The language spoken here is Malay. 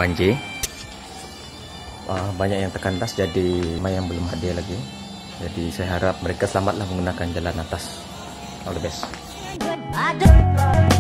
banjir. Banyak yang terkandas, jadi ramai yang belum hadir lagi. Jadi saya harap mereka selamatlah menggunakan jalan atas. All the best.